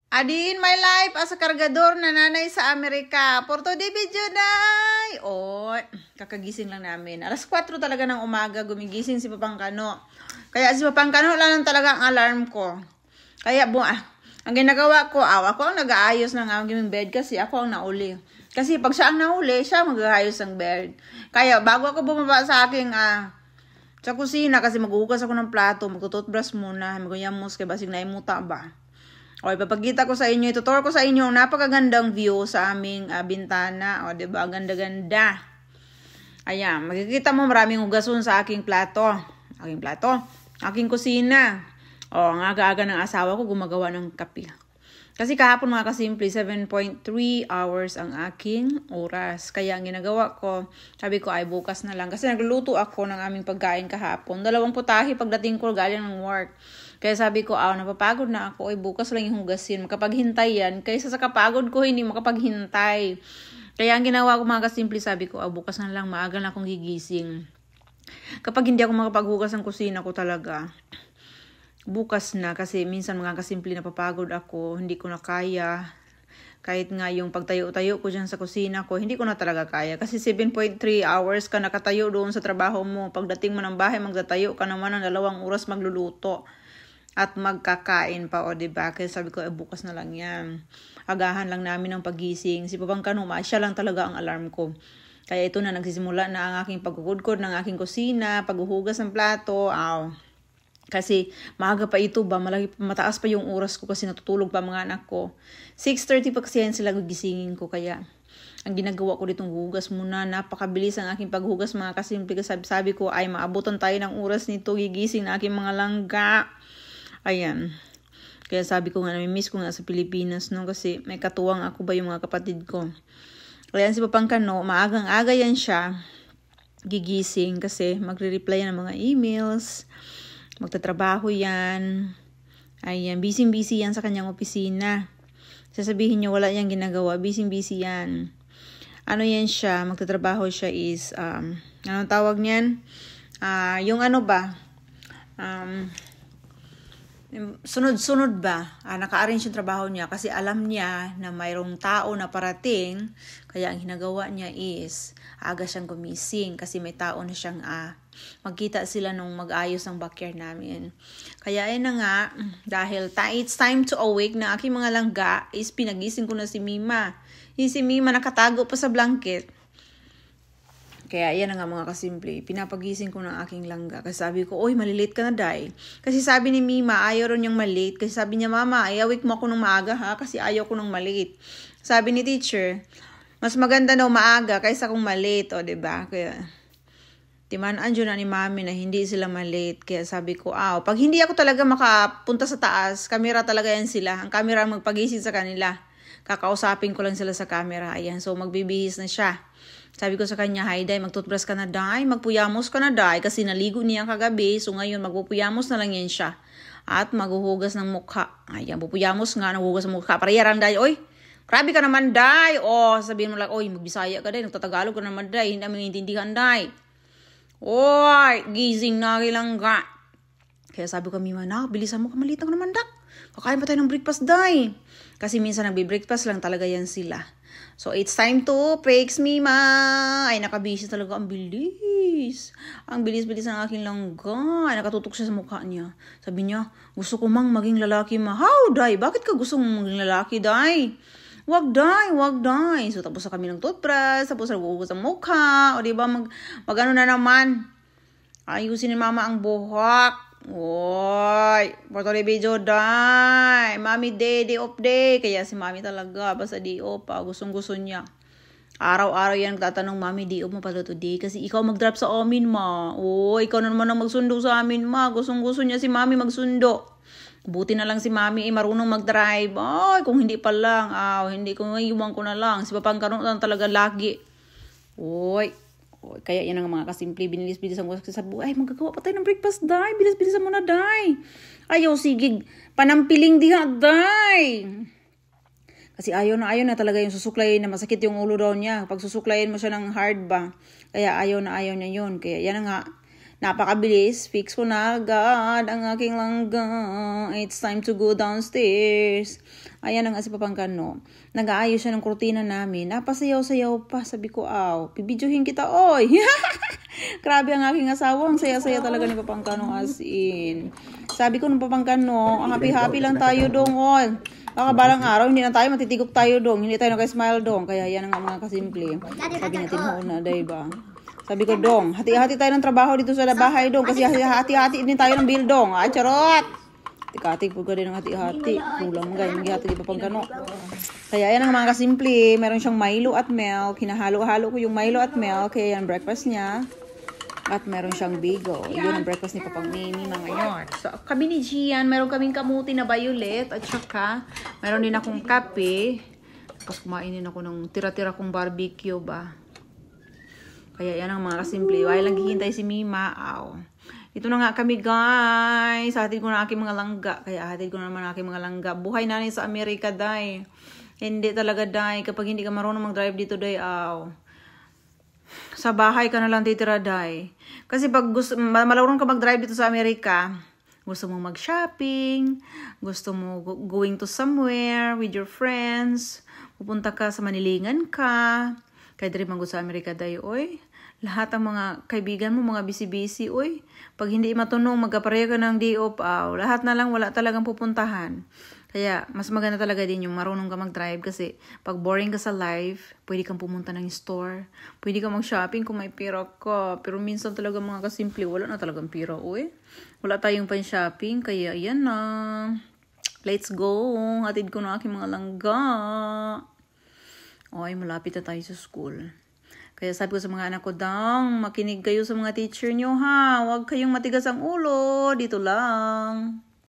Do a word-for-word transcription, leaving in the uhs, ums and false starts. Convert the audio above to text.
Adi in my life as a kargador na nanay sa Amerika. For today video day. Oh, kakagising lang namin. Alas kwatro talaga ng umaga gumigising si Papang Kano. Kaya si Papang Kano lang talaga ang alarm ko. Kaya bu ah, ang ginagawa ko, aw, ako ang nag-aayos ng aming bed kasi ako ang nauli. Kasi pag siya ang nauli, siya mag-aayos ng bed. Kaya bago ako bumaba sa aking ah, sa kusina kasi maghuhugas ako ng plato, magtututbrush muna, maguyamos kay basig na imuta ba. O, ipapakita ko sa inyo, itutur ko sa inyo ang napakagandang view sa aming uh, bintana. O, diba? Ganda-ganda. Ayan, makikita mo maraming hugason sa aking plato. Aking plato. Aking kusina. O, ang aga-aga ng asawa ko gumagawa ng kape. Kasi kahapon mga kasimple, seven point three hours ang aking oras. Kaya ang ginagawa ko, sabi ko ay bukas na lang. Kasi nagluluto ako ng aming pagkain kahapon. Dalawang putahe pagdating ko galing ng work. Kaya sabi ko, ah, napapagod na ako. Ay, bukas lang yung hugasin. Makapaghintay yan. Kaysa sa kapagod ko, hindi makapaghintay. Kaya ang ginawa ko mga kasimple, sabi ko, ah, bukas na lang, maaga na akong gigising. Kapag hindi ako makapaghugas ng kusina ko talaga, bukas na. Kasi minsan mga kasimple, napapagod ako. Hindi ko na kaya. Kahit nga yung pagtayo-tayo ko dyan sa kusina ko, hindi ko na talaga kaya. Kasi seven point three hours ka nakatayo doon sa trabaho mo. Pagdating mo ng bahay, magtatayo ka naman ng dalawang oras magluluto. At magkakain pa, o diba? Kaya sabi ko, eh, bukas na lang yan. Agahan lang namin ng pagising. Si Papang Kano, siya lang talaga ang alarm ko. Kaya ito na, nagsisimula na ang aking pagkukudkod ng aking kusina, paghuhugas ng plato. Aw. Kasi maaga pa ito ba, malaki, mataas pa yung oras ko kasi natutulog pa mga anak ko. six thirty pa kasi yan sila gigisingin ko. Kaya ang ginagawa ko ditong hugas muna, napakabilis ang aking paghugas mga kasimple. Sabi, sabi ko, ay maabutan tayo ng oras nito, gigising na aking mga langga. Ayan. Kaya sabi ko nga, nami-miss ko nga sa Pilipinas, no? Kasi may katuwang ako ba yung mga kapatid ko. Ayan si Papang Kano, maagang-aga yan siya gigising kasi magre-reply yan ng mga emails. Magtatrabaho yan. Ayan, busy-busy yan sa kanyang opisina. Sasabihin niyo, wala niyang ginagawa. Busy-busy yan. Ano yan siya? Magtatrabaho siya is, um, anong tawag niyan? Uh, yung ano ba? Um... sunod-sunod ba, ah, naka-arrange yung trabaho niya kasi alam niya na mayroong tao na parating, kaya ang ginagawa niya is aga siyang gumising kasi may tao na siyang ah, magkita sila nung mag-ayos ng backyard namin. Kaya ayun na nga, dahil ta it's time to awake na aking mga langga is pinagising ko na si Mima. Yung si Mima nakatago pa sa blanket. Kaya yan nga mga kasimple, pinapagising ko ng aking langga. Kasi sabi ko, oy, malilate ka na, Day. Kasi sabi ni Mima, ayaw rin niyang malate. Kasi sabi niya, Mama, ayawik mo ako ng maaga ha, kasi ayaw ko ng malate. Sabi ni teacher, mas maganda daw maaga kaysa kung malate, o diba? Kaya, timanaan dyan na ni Mami na hindi sila malate. Kaya sabi ko, ah, pag hindi ako talaga makapunta sa taas, kamera talaga yan sila. Ang kamera magpagising sa kanila. Kakausapin ko lang sila sa camera. Ayan, so magbibihis na siya. Sabi ko sa kanya, hi Day, magtutbrush ka na Day, magpuyamos ka na Day, kasi naligo niya kagabi, so ngayon magpupuyamos na lang yan siya. At maghuhugas ng mukha. Ayan, pupuyamos nga, naghuhugas ng mukha. Pariyarang Day, oy, grabe ka naman Day. O, sabihin mo lang, oy, magbisaya ka Day, nagtatagalog ka naman Day, hindi namin intindihan Day. Oy, gising na kilang ka. Kaya sabi ko, Mima, na, bilisan mo ka, maliit ako naman Dak. Kakain pa tayo ng breakfast Day. Kasi minsan nagbe-breakfast lang talaga yan sila. So, it's time to fix Mima. Ay, nakabisi talaga. Ang bilis. Ang bilis-bilis ng aking langga. Ay, nakatutok siya sa mukha niya. Sabi niya, gusto ko mang maging lalaki ma. How, Day? Bakit ka gusto mong maging lalaki, Day? Wag, Day. Wag, Day. So, tapos na kami ng toothbrush. Tapos na gugugas ang mukha. O, diba, mag, mag ano na naman. Ayusin ni Mama ang buhok. Oy, porto de video Day. Mami day, day off day. Kaya si Mami talaga, basta day off pa, gustong-gusto niya. Araw-araw yan nagtatanong, Mami, day off mo pala today. Kasi ikaw mag-drop sa amin, ma. Oy, ikaw na naman ang magsundo sa amin, ma. Gustong-gusto niya si Mami magsundo. Buti na lang si Mami ay marunong mag-drive. Ay, kung hindi pa lang, ah, hindi ko iwan ko na lang. Si Papang Kano lang talaga lagi. Oy. O, kaya yan ang mga kasimple, binilis-bilis ang wasak sa buhay. Ay, magagawa pa tayo ng breakfast, Day. Bilis-bilisan mo na, Day. Ayaw, sige, panampiling diha, Day. Kasi ayaw na ayaw na talaga yung susuklayin na masakit yung ulo daw niya. Pag susuklayin mo siya ng hard ba, kaya ayaw na ayaw niya yun. Kaya yan nga, Napakabilis. Fix ko na agad ang aking langga. It's time to go downstairs. Ayan ang si Papangkano. Nag-aayos siya ng kurtina namin. Napasayaw-sayaw pa. Sabi ko, aw, pibidyohin kita, oy. Grabe ang aking asawa. Ang saya-saya talaga ni Papangkano as in. Sabi ko ng Papangkano, happy-happy lang tayo dong, oy. Baka balang araw, hindi na tayo, matitigok tayo dong. Hindi tayo nag-smile dong. Kaya yan ang mga kasimple. Sabi natin, ho na, diba? Sabi ko, dong, hati-hati tayo ng trabaho dito sa bahay, dong. Kasi hati-hati din tayo ng bill, dong. Ay, charot! Hati-hati po ka din ng hati-hati. Kulang nga, yung hati di pa pang gano. Kaya yan ang mga kasimple. Meron siyang Milo at milk. Hinahalo-halo ko yung Milo at milk. Kaya yan breakfast niya. At meron siyang bigo. Yun ang breakfast ni Papang Mimi mga ngayon. So, kami ni Gian, meron kaming kamuti na violet. At saka, meron din akong kape. Tapos kumainin ako ng tira-tira kong barbecue ba. Kaya yan ang mga kasimple. While naghihintay si Mima, aw. Ito na nga kami guys. Hatid ko na aking mga langga. Kaya hatid ko na naman aking mga langga. Buhay nanay sa Amerika, day. Hindi talaga, day. Kapag hindi ka marunong mag-drive dito, day, aw. Sa bahay ka na lang titira, day. Kasi pag gusto, malawron ka mag-drive dito sa Amerika, gusto mo mag-shopping, gusto mo going to somewhere with your friends, pupunta ka sa Manilingan ka, kaya diri man sa Amerika, day, oy. Lahat ng mga kaibigan mo, mga busy-busy, uy. Pag hindi matunong, magkapareha ka ng day off, aw. Lahat na lang, wala talagang pupuntahan. Kaya, mas maganda talaga din yung marunong ka mag-drive kasi pag boring ka sa life, pwede kang pumunta ng store. Pwede kang mag-shopping kung may pera ka. Pero minsan talaga mga kasimple, wala na talagang pera, uy. Wala tayong pan-shopping, kaya yan na. Let's go. Hatid ko na aking mga langga. Oy, malapit na tayo sa school. Kaya sabi ko sa mga anak ko, dang, makinig kayo sa mga teacher nyo ha. Huwag kayong matigas ang ulo. Dito lang.